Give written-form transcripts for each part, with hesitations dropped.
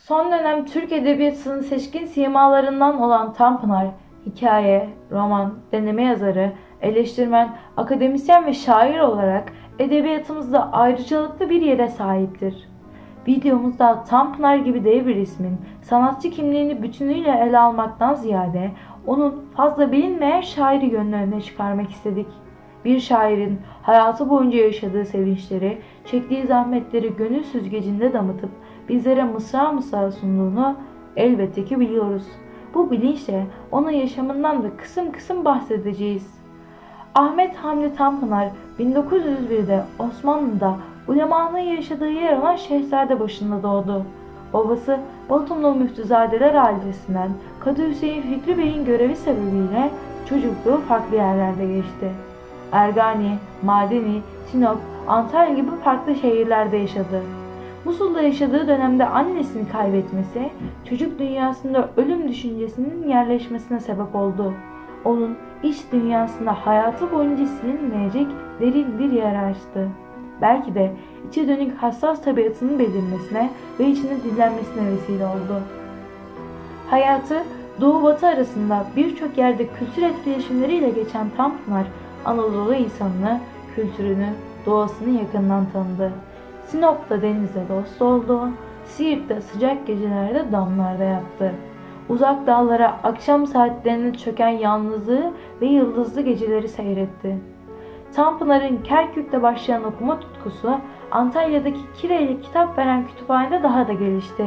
Son dönem Türk Edebiyatı'nın seçkin simalarından olan Tanpınar, hikaye, roman, deneme yazarı, eleştirmen, akademisyen ve şair olarak edebiyatımızda ayrıcalıklı bir yere sahiptir. Videomuzda Tanpınar gibi dev bir ismin sanatçı kimliğini bütünüyle ele almaktan ziyade onun fazla bilinmeyen şairi yönünü öne çıkarmak istedik. Bir şairin hayatı boyunca yaşadığı sevinçleri, çektiği zahmetleri gönül süzgecinde damıtıp bizlere mısra mısra sunduğunu elbette ki biliyoruz. Bu bilinçle onun yaşamından da kısım kısım bahsedeceğiz. Ahmet Hamdi Tanpınar 1901'de Osmanlı'da ulemanın yaşadığı yer olan Şehzadebaşı'nda doğdu. Babası Batumlu Müftüzadeler ailesinden Kadı Hüseyin Fikri Bey'in görevi sebebiyle çocukluğu farklı yerlerde geçti. Ergani, Mardini, Sinop, Antalya gibi farklı şehirlerde yaşadı. Musul'da yaşadığı dönemde annesini kaybetmesi, çocuk dünyasında ölüm düşüncesinin yerleşmesine sebep oldu. Onun iç dünyasında hayatı boyunca silinmeyecek derin bir yer açtı. Belki de içe dönük hassas tabiatının belirmesine ve içine dinlenmesine vesile oldu. Hayatı Doğu-Batı arasında birçok yerde kültür etkileşimleriyle geçen Tanpınar, Anadolu insanını, kültürünü, doğasını yakından tanıdı. Sinop'ta denize dost oldu, Siirt'te sıcak gecelerde damlarda yattı. Uzak dağlara akşam saatlerinde çöken yalnızlığı ve yıldızlı geceleri seyretti. Tanpınar'ın Kerkük'te başlayan okuma tutkusu Antalya'daki Kire'yle kitap veren kütüphanede daha da gelişti.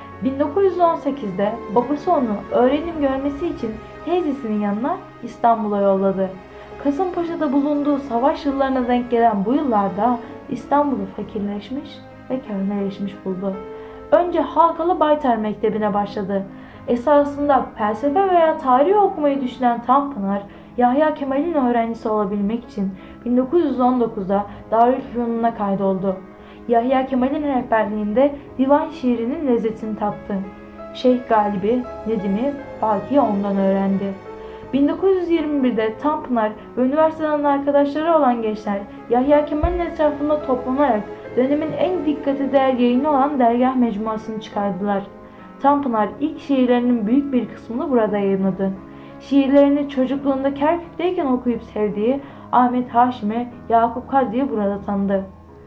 1918'de babası onu öğrenim görmesi için teyzesinin yanına İstanbul'a yolladı. Kasımpaşa'da bulunduğu savaş yıllarına denk gelen bu yıllarda İstanbul'u fakirleşmiş ve köhneleşmiş buldu. Önce Halkalı Baytar Mektebi'ne başladı. Esasında felsefe veya tarih okumayı düşünen Tanpınar, Yahya Kemal'in öğrencisi olabilmek için 1919'da Darülfünun'a kaydoldu. Yahya Kemal'in rehberliğinde divan şiirinin lezzetini tattı. Şeyh Galibi, Nedim'i, Baki'yi ondan öğrendi. 1921'de Tanpınar ve üniversiteden arkadaşları olan gençler Yahya Kemal'in etrafında toplanarak dönemin en dikkate değer yayını olan Dergah Mecmuası'nı çıkardılar. Tanpınar ilk şiirlerinin büyük bir kısmını burada yayınladı. Şiirlerini çocukluğunda Kerkük'teyken okuyup sevdiği Ahmet Haşim'i, Yakup Kadri'yi burada tanıdı.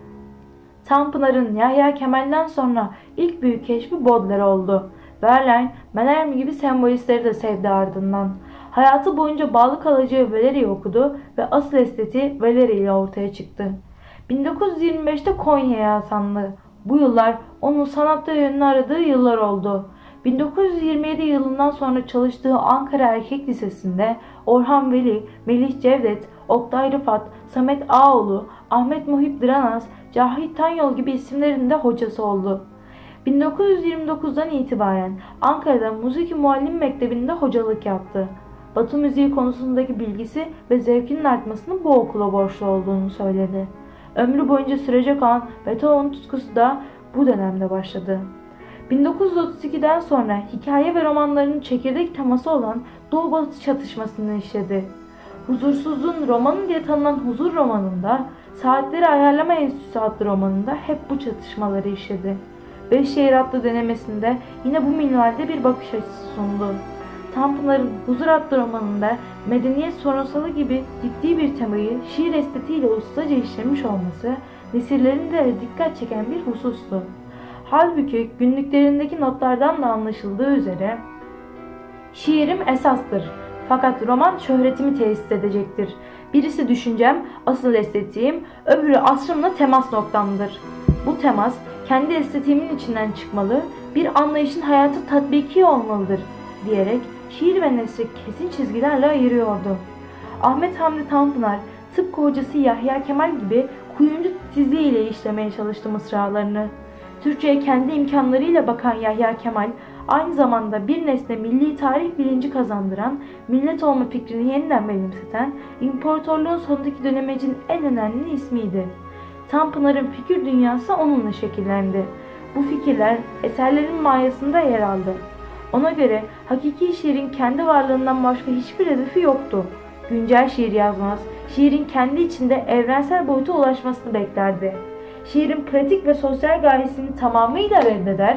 Tanpınar'ın Yahya Kemal'den sonra ilk büyük keşfi Baudelaire oldu. Verlaine, Mallarmé gibi sembolistleri de sevdi ardından. Hayatı boyunca bağlı kalacağı Valeri'yi okudu ve asıl estetiği Valeri ile ortaya çıktı. 1925'te Konya'ya atandı. Bu yıllar onun sanatta yönünü aradığı yıllar oldu. 1927 yılından sonra çalıştığı Ankara Erkek Lisesi'nde Orhan Veli, Melih Cevdet, Oktay Rıfat, Samet Ağoğlu, Ahmet Muhip Dıranaz, Cahit Tanyol gibi isimlerin de hocası oldu. 1929'dan itibaren Ankara'da Musiki Muallim Mektebi'nde hocalık yaptı. Batı müziği konusundaki bilgisi ve zevkinin artmasının bu okula borçlu olduğunu söyledi. Ömrü boyunca sürecek olan Beethoven tutkusu da bu dönemde başladı. 1932'den sonra hikaye ve romanlarının çekirdek teması olan Doğu-Batı çatışmasını işledi. Huzursuzluğun romanı diye tanınan Huzur romanında, Saatleri Ayarlama Enstitüsü adlı romanında hep bu çatışmaları işledi. Beşşehir adlı denemesinde yine bu minvalde bir bakış açısı sundu. Tanpınar'ın Huzur adlı romanında medeniyet sorunsalı gibi ciddi bir temayı şiir estetiğiyle ustaca işlemiş olması nesirlerinde de dikkat çeken bir husustu. Halbuki günlüklerindeki notlardan da anlaşıldığı üzere şiirim esastır fakat roman şöhretimi tesis edecektir. Birisi düşüncem, asıl estetiğim, öbürü asrımla temas noktamdır. Bu temas kendi estetiğimin içinden çıkmalı, bir anlayışın hayatı tatbiki olmalıdır diyerek şiir ve nesri kesin çizgilerle ayırıyordu. Ahmet Hamdi Tanpınar tıpkı hocası Yahya Kemal gibi kuyumcu titizliğiyle işlemeye çalıştı mısralarını. Türkçe'ye kendi imkanlarıyla bakan Yahya Kemal aynı zamanda bir nesne milli tarih bilinci kazandıran, millet olma fikrini yeniden benimseten, imparatorluğun sonundaki dönemecin en önemli ismiydi. Tanpınar'ın fikir dünyası onunla şekillendi. Bu fikirler eserlerin mayasında yer aldı. Ona göre hakiki şiirin kendi varlığından başka hiçbir hedefi yoktu. Güncel şiir yazmaz, şiirin kendi içinde evrensel boyuta ulaşmasını beklerdi. Şiirin pratik ve sosyal gayesini tamamıyla reddeder,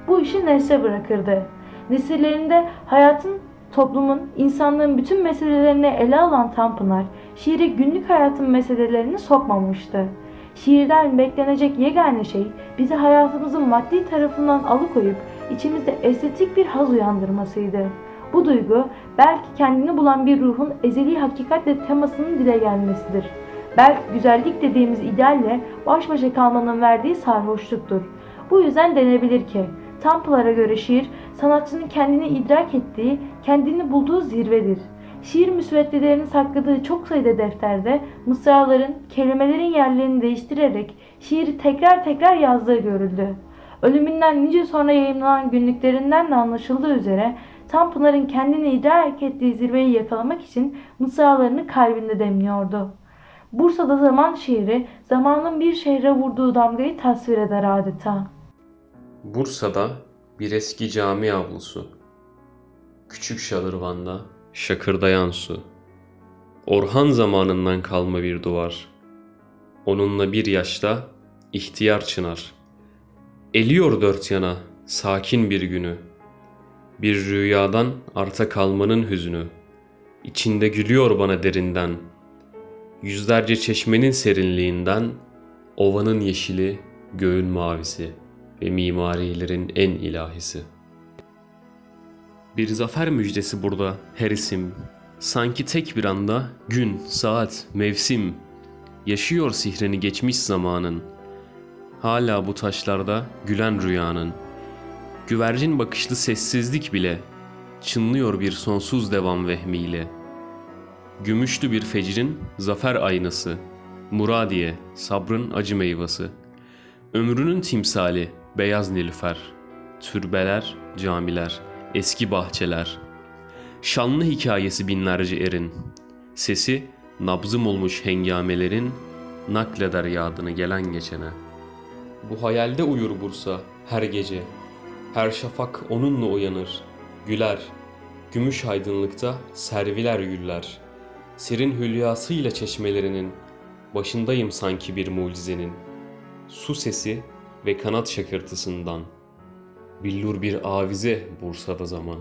bu işi nesle bırakırdı. Nesillerinde hayatın, toplumun, insanlığın bütün meselelerini ele alan Tanpınar, şiire günlük hayatın meselelerini sokmamıştı. Şiirden beklenecek yegane şey bizi hayatımızın maddi tarafından alıkoyup içimizde estetik bir haz uyandırmasıydı. Bu duygu belki kendini bulan bir ruhun ezeli hakikatle temasının dile gelmesidir. Belki güzellik dediğimiz idealle baş başa kalmanın verdiği sarhoşluktur. Bu yüzden denebilir ki Tanpınar'a göre şiir sanatçının kendini idrak ettiği, kendini bulduğu zirvedir. Şiir müsveddelerini sakladığı çok sayıda defterde mısraların, kelimelerin yerlerini değiştirerek şiiri tekrar tekrar yazdığı görüldü. Ölümünden nice sonra yayımlanan günlüklerinden de anlaşıldığı üzere Tanpınar'ın kendini idrak ettiği zirveyi yakalamak için mısralarını kalbinde demliyordu. Bursa'da zaman şiiri zamanın bir şehre vurduğu damgayı tasvir eder adeta. Bursa'da bir eski cami avlusu, küçük şadırvanda şakırdayan su, Orhan zamanından kalma bir duvar, onunla bir yaşta ihtiyar çınar, eliyor dört yana sakin bir günü, bir rüyadan arta kalmanın hüznü, içinde gülüyor bana derinden, yüzlerce çeşmenin serinliğinden, ovanın yeşili, göğün mavisi ve mimarilerin en ilahisi. Bir zafer müjdesi burada her isim, sanki tek bir anda gün, saat, mevsim, yaşıyor sihrini geçmiş zamanın, hala bu taşlarda gülen rüyanın, güvercin bakışlı sessizlik bile, çınlıyor bir sonsuz devam vehmiyle. Gümüşlü bir fecrin zafer aynası, Muradiye, sabrın acı meyvası. Ömrünün timsali, beyaz nilüfer, türbeler, camiler, eski bahçeler. Şanlı hikayesi binlerce erin, sesi nabzım olmuş hengamelerin, nakleder yadını gelen geçene. Bu hayalde uyur Bursa her gece, her şafak onunla uyanır, güler, gümüş aydınlıkta serviler güller. Serin hülyasıyla çeşmelerinin, başındayım sanki bir mucizenin. Su sesi ve kanat şakırtısından, billur bir avize Bursa'da zaman.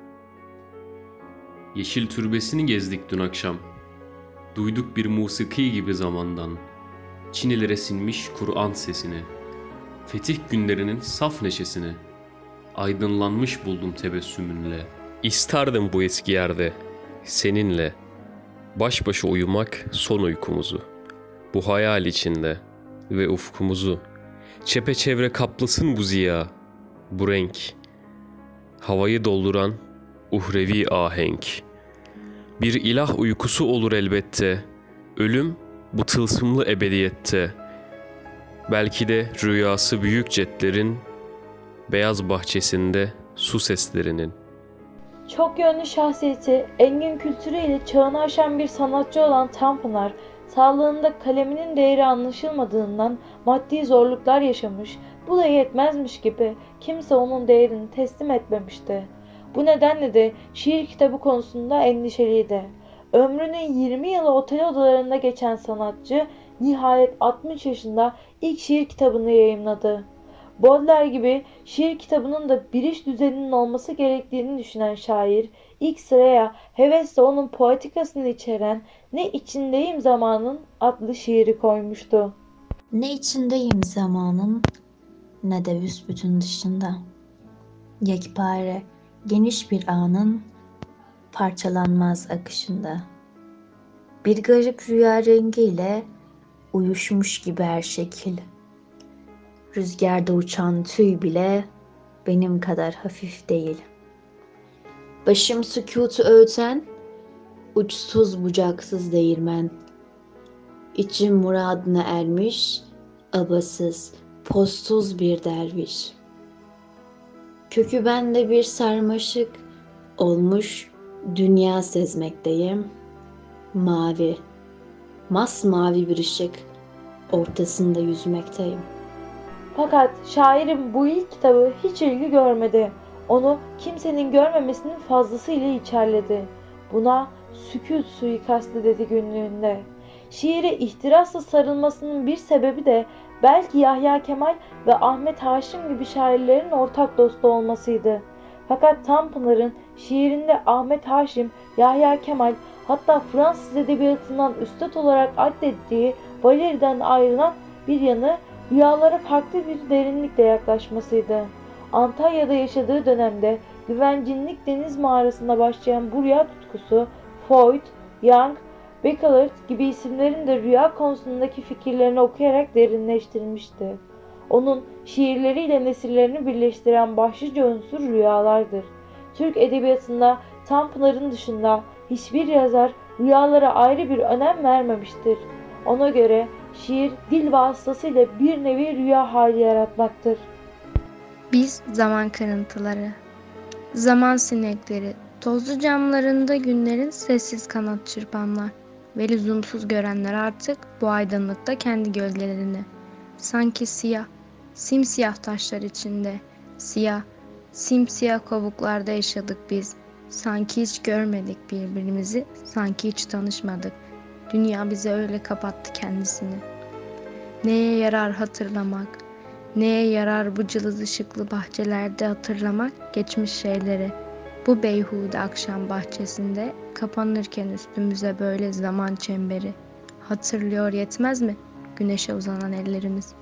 Yeşil türbesini gezdik dün akşam, duyduk bir musiki gibi zamandan, Çinilere sinmiş Kur'an sesini, fetih günlerinin saf neşesini, aydınlanmış buldum tebessümünle. İsterdim bu eski yerde, seninle, baş başa uyumak son uykumuzu, bu hayal içinde ve ufkumuzu, çepeçevre kaplasın bu ziya, bu renk, havayı dolduran uhrevi ahenk. Bir ilah uykusu olur elbette, ölüm bu tılsımlı ebediyette. Belki de rüyası büyük jetlerin, beyaz bahçesinde su seslerinin. Çok yönlü şahsiyeti, engin kültürüyle çağını aşan bir sanatçı olan Tanpınar, sağlığında kaleminin değeri anlaşılmadığından maddi zorluklar yaşamış, bu da yetmezmiş gibi kimse onun değerini teslim etmemişti. Bu nedenle de şiir kitabı konusunda endişeliydi. Ömrünün 20 yılı otel odalarında geçen sanatçı, nihayet 60 yaşında ilk şiir kitabını yayımladı. Baudelaire gibi şiir kitabının da bir iş düzeninin olması gerektiğini düşünen şair, ilk sıraya hevesle onun poetikasını içeren "Ne içindeyim zamanın" adlı şiiri koymuştu. Ne içindeyim zamanın, ne de büsbütün dışında. Yekpare, geniş bir anın parçalanmaz akışında. Bir garip rüya rengiyle uyuşmuş gibi her şekil. Rüzgarda uçan tüy bile benim kadar hafif değil. Başım sükutu öğüten, uçsuz bucaksız değirmen. İçim muradına ermiş, abasız, postsuz bir derviş. Kökü bende bir sarmaşık olmuş dünya sezmekteyim. Mavi, masmavi bir ışık ortasında yüzmekteyim. Fakat şairin bu ilk kitabı hiç ilgi görmedi. Onu kimsenin görmemesinin fazlasıyla içerledi. Buna sükût suikastı dedi günlüğünde. Şiire ihtirasla sarılmasının bir sebebi de belki Yahya Kemal ve Ahmet Haşim gibi şairlerin ortak dostu olmasıydı. Fakat Tanpınar'ın şiirinde Ahmet Haşim, Yahya Kemal, hatta Fransız edebiyatından üstad olarak addettiği Valéry'den ayrılan bir yanı rüyalara farklı bir derinlikle yaklaşmasıydı. Antalya'da yaşadığı dönemde güvencinlik deniz mağarasında başlayan bu rüya tutkusu Freud, Jung, Beckett gibi isimlerin de rüya konusundaki fikirlerini okuyarak derinleştirmişti. Onun şiirleriyle nesillerini birleştiren başlıca unsur rüyalardır. Türk edebiyatında Tanpınar'ın dışında hiçbir yazar rüyalara ayrı bir önem vermemiştir. Ona göre şiir dil vasıtasıyla bir nevi rüya hali yaratmaktır. Biz zaman kırıntıları, zaman sinekleri, tozlu camlarında günlerin sessiz kanat çırpanlar ve lüzumsuz görenler artık bu aydınlıkta kendi gölgelerini, sanki siyah, simsiyah taşlar içinde, siyah, simsiyah kovuklarda yaşadık biz. Sanki hiç görmedik birbirimizi, sanki hiç tanışmadık. Dünya bize öyle kapattı kendisini. Neye yarar hatırlamak? Neye yarar bu cılız ışıklı bahçelerde hatırlamak geçmiş şeyleri? Bu beyhude akşam bahçesinde kapanırken üstümüze böyle zaman çemberi. Hatırlıyor yetmez mi güneşe uzanan ellerimiz?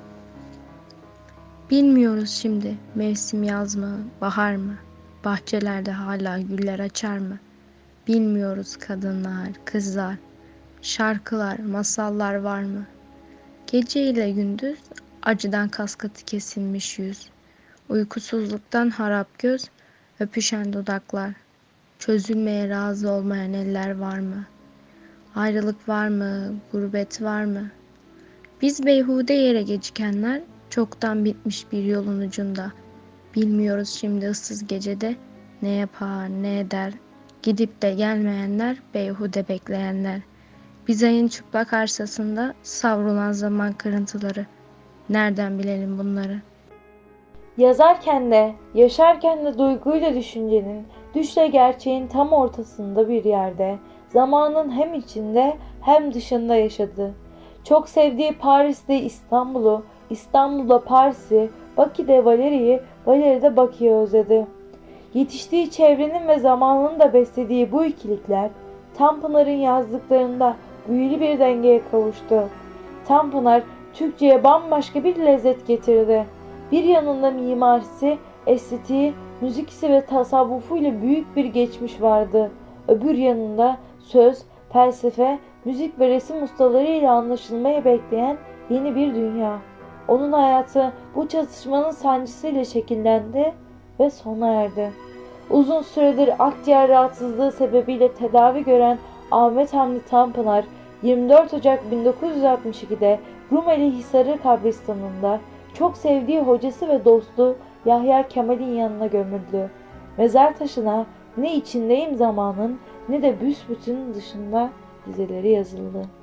Bilmiyoruz şimdi mevsim yaz mı, bahar mı? Bahçelerde hala güller açar mı? Bilmiyoruz kadınlar, kızlar, şarkılar, masallar var mı? Gece ile gündüz acıdan kaskatı kesilmiş yüz, uykusuzluktan harap göz, öpüşen dudaklar, çözülmeye razı olmayan eller var mı? Ayrılık var mı, gurbet var mı? Biz beyhude yere gecikenler, çoktan bitmiş bir yolun ucunda. Bilmiyoruz şimdi ıssız gecede ne yapar ne eder. Gidip de gelmeyenler, beyhude bekleyenler. Biz ayın çıplak arsasında savrulan zaman kırıntıları. Nereden bilelim bunları? Yazarken de, yaşarken de duyguyla düşüncenin, düşle gerçeğin tam ortasında bir yerde, zamanın hem içinde hem dışında yaşadı. Çok sevdiği Paris'te İstanbul'u, İstanbul'da Paris'i, Bakü'de Valéry'i, Valéry'de Bakü'yü özledi. Yetiştiği çevrenin ve zamanın da beslediği bu ikilikler, Tanpınar'ın yazdıklarında büyülü bir dengeye kavuştu. Tanpınar, Türkçe'ye bambaşka bir lezzet getirdi. Bir yanında mimarisi, estetiği, müzikisi ve tasavvufu ile büyük bir geçmiş vardı. Öbür yanında söz, felsefe, müzik ve resim ustaları ile anlaşılmaya bekleyen yeni bir dünya. Onun hayatı bu çatışmanın sancısıyla şekillendi ve sona erdi. Uzun süredir akciğer rahatsızlığı sebebiyle tedavi gören Ahmet Hamdi Tanpınar, 24 Ocak 1962'de Rumeli Hisarı kabristanında çok sevdiği hocası ve dostu Yahya Kemal'in yanına gömüldü. Mezar taşına ne içindeyim zamanın ne de büsbütün dışında dizeleri yazıldı.